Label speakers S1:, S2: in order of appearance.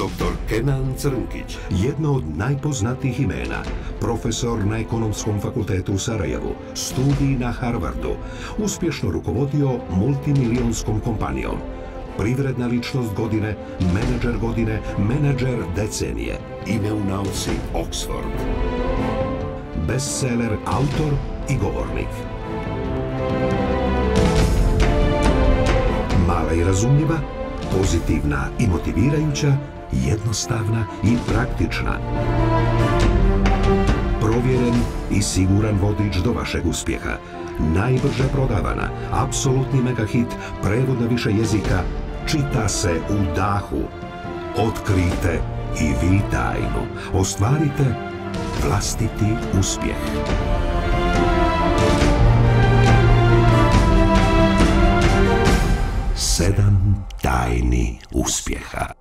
S1: Doktor Kenan Crnkić.
S2: Jedno od najpoznatijih imena, profesor na Ekonomskom fakultetu u Sarajevu, studij na Harvardu, uspješno rukovodio multimilijonskom kompanijom. Privredna ličnost godine, menadžer decenije, ime u nauci Oxford. Bestseller, autor i govornik. Mala i razumljiva, pozitivna i motivirajuća, jednostavna i praktična. Provjeren i siguran vodič do vašeg uspjeha. Najbrže prodavana, apsolutni megahit, prevod na više jezika, čita se u dahu. Otkrijte i vi tajnu. Ostvarite vlastiti uspjeh. 7 tajni uspjeha.